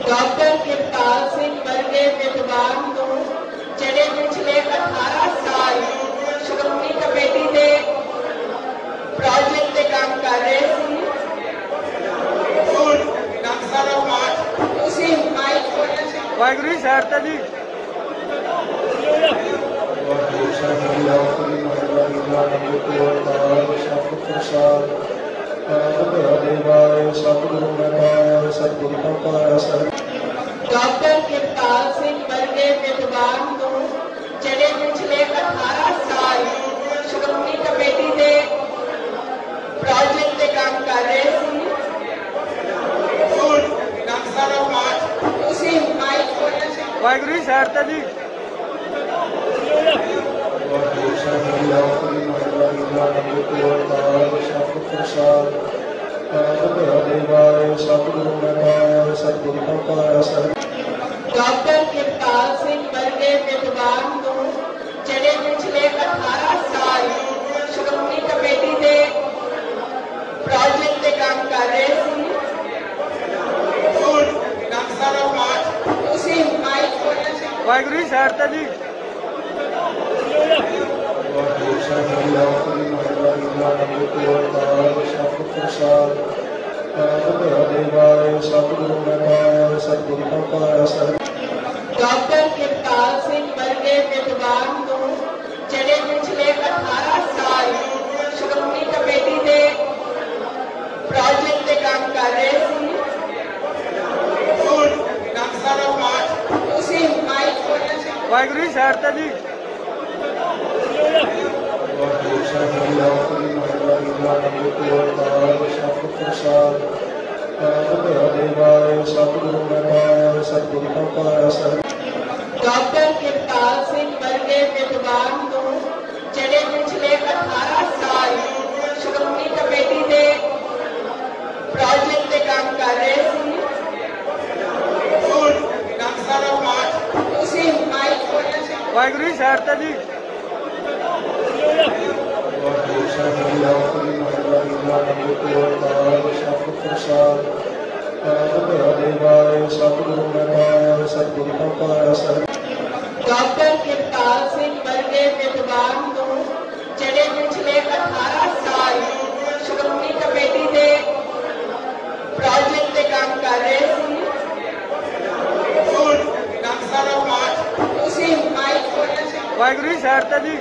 Doctor Kirpal Singh वर्गे विद्वान को ਜਿਹੜੇ पिछले 18 साल श्रोमणी कमेटी के प्रोजेक्ट से काम कर रहे थे। वाहिगुरू जी सैर ते जी डॉक्टर किरपाल सिंह वर्गे विद्वान को ਜਿਹੜੇ पिछले 18 साल श्रोमणी कमेटी के प्रोजेक्ट से काम कर रहे थे। वाहिगुरू जी सैर ते जी डॉक्टर किरपाल सिंह वर्गे विद्वान को ਜਿਹੜੇ पिछले 18 साल श्रोमणी कमेटी के प्रोजेक्ट से काम कर रहे थे। वाहिगुरू जी सैर ते जी डॉक्टर किरपाल सिंह वर्गे विद्वान को ਜਿਹੜੇ पिछले 18 साल श्रोमणी कमेटी के प्रोजेक्ट से काम कर रहे थे। वाहिगुरू जी सैर ते जी डॉक्टर किरपाल सिंह वर्गे विद्वान को ਜਿਹੜੇ पिछले 18 साल श्रोमणी कमेटी के प्रोजेक्ट से काम कर रहे थे। वाहिगुरू जी सैर ते जी डॉक्टर किरपाल सिंह वर्गे विद्वान को ਜਿਹੜੇ पिछले 18 साल श्रोमणी कमेटी के प्रोजेक्ट से काम कर रहे थे। वाहिगुरू जी सैर ते जी